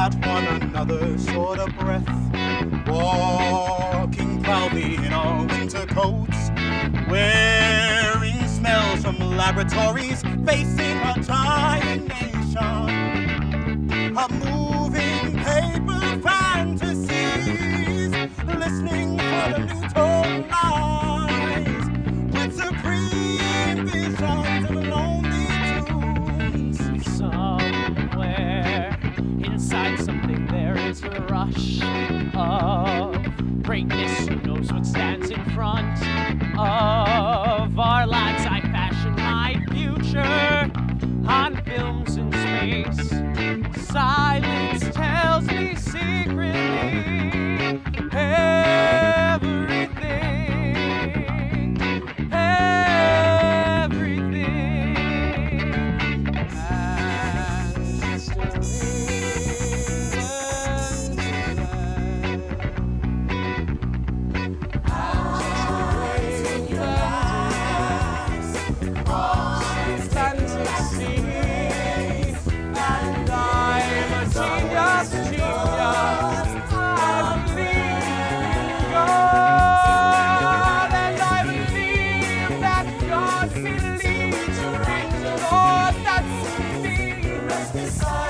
at one another short of breath, walking proudly in our winter coats, wearing smells from laboratories, facing a dying nation, a moving paper fantasies, listening for the new tone lies, with supreme visions of lonely tunes. Somewhere inside something there is a rush of greatness. Who knows what stands in front of our lives? I fashion my future on films in space. Silence tells me secretly everything, everything. And still This